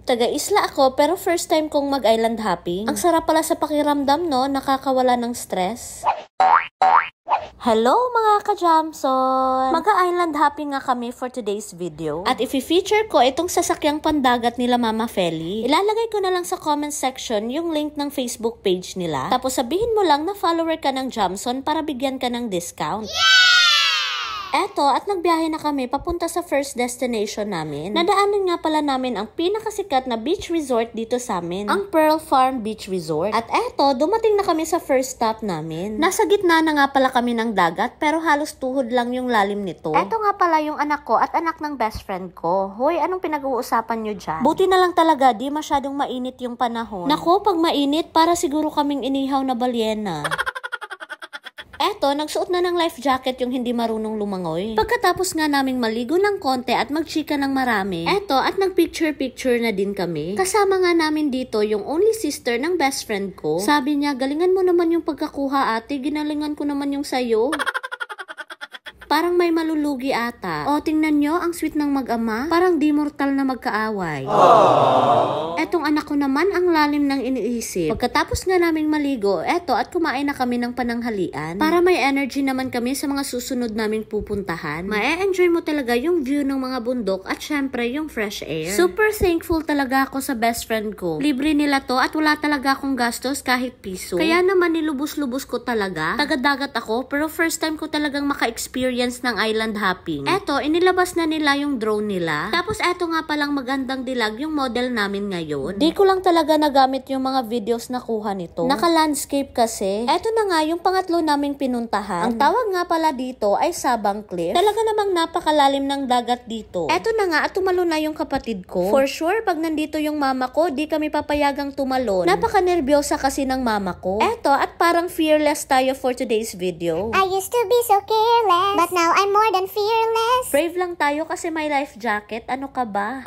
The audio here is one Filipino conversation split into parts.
Taga-isla ako pero first time kong mag-island hopping. Ang sarap pala sa pakiramdam, no? Nakakawala ng stress. Hello mga ka-Jamson! Mag-island hopping nga kami for today's video. At i-feature ko itong sasakyang pandagat nila Mama Feli. Ilalagay ko na lang sa comment section yung link ng Facebook page nila. Tapos sabihin mo lang na follower ka ng Jamson para bigyan ka ng discount. Eto, at nagbiyahe na kami papunta sa first destination namin. Nadaanan nga pala namin ang pinakasikat na beach resort dito sa amin, ang Pearl Farm Beach Resort. At eto, dumating na kami sa first stop namin. Nasa gitna na nga pala kami ng dagat, pero halos tuhod lang yung lalim nito. Eto nga pala yung anak ko at anak ng best friend ko. Hoy, anong pinag-uusapan nyo dyan? Buti na lang talaga, di masyadong mainit yung panahon. Nako, pag mainit, para siguro kaming inihaw na balyena. Eto, nagsuot na ng life jacket yung hindi marunong lumangoy. Pagkatapos nga naming maligo ng konti at magchika ng marami, eto, at nag-picture-picture na din kami. Kasama nga namin dito yung only sister ng best friend ko. Sabi niya, galingan mo naman yung pagkakuha ate, ginalingan ko naman yung sayo. Parang may malulugi ata. O, tingnan nyo, ang sweet ng mag-ama. Parang di mortal na magkaaway. Etong anak ko naman, ang lalim ng iniisip. Pagkatapos nga naming maligo, eto, at kumain na kami ng pananghalian. Para may energy naman kami sa mga susunod naming pupuntahan. Mae-enjoy mo talaga yung view ng mga bundok at syempre yung fresh air. Super thankful talaga ako sa best friend ko. Libre nila to at wala talaga akong gastos kahit piso. Kaya naman nilubos-lubos ko talaga. Taga-dagat ako, pero first time ko talagang maka-experience ng island hopping. Eto, inilabas na nila yung drone nila. Tapos eto nga palang magandang dilag yung model namin ngayon. Di ko lang talaga nagamit yung mga videos na kuha nito. Naka-landscape kasi. Eto na nga yung pangatlo naming pinuntahan. Ang tawag nga pala dito ay Sabang Cliff. Talaga namang napakalalim ng dagat dito. Eto na nga at tumalo na yung kapatid ko. For sure, pag nandito yung mama ko, di kami papayagang tumalon. Napaka-nervyosa kasi ng mama ko. Eto, at parang fearless tayo for today's video. I used to be so careless, but now I'm more than fearless. Brave lang tayo kasi may life jacket. Ano ka ba?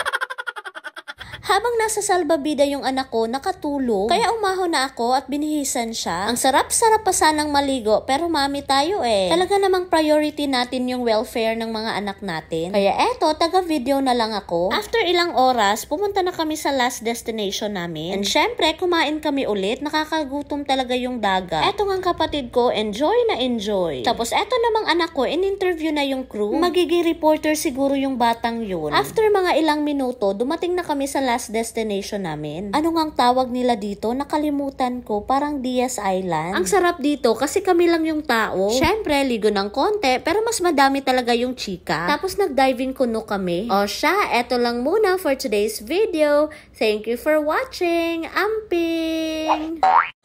Habang nasa salbabida yung anak ko, nakatulog. Kaya umahon na ako at binihisan siya. Ang sarap-sarap pa sanang maligo, pero mami tayo eh. Talaga namang priority natin yung welfare ng mga anak natin. Kaya eto, taga-video na lang ako. After ilang oras, pumunta na kami sa last destination namin. And syempre, kumain kami ulit. Nakakagutom talaga yung dagat. Eto nga kapatid ko, enjoy na enjoy. Tapos eto namang anak ko, in-interview na yung crew. Magiging reporter siguro yung batang yun. After mga ilang minuto, dumating na kami sa last destination namin. Ano ngang tawag nila dito? Nakalimutan ko. Parang Diaz Island. Ang sarap dito kasi kami lang yung tao. Syempre, ligo ng konti pero mas madami talaga yung chika. Tapos nag-diving kuno kami. O siya, eto lang muna for today's video. Thank you for watching. Amping!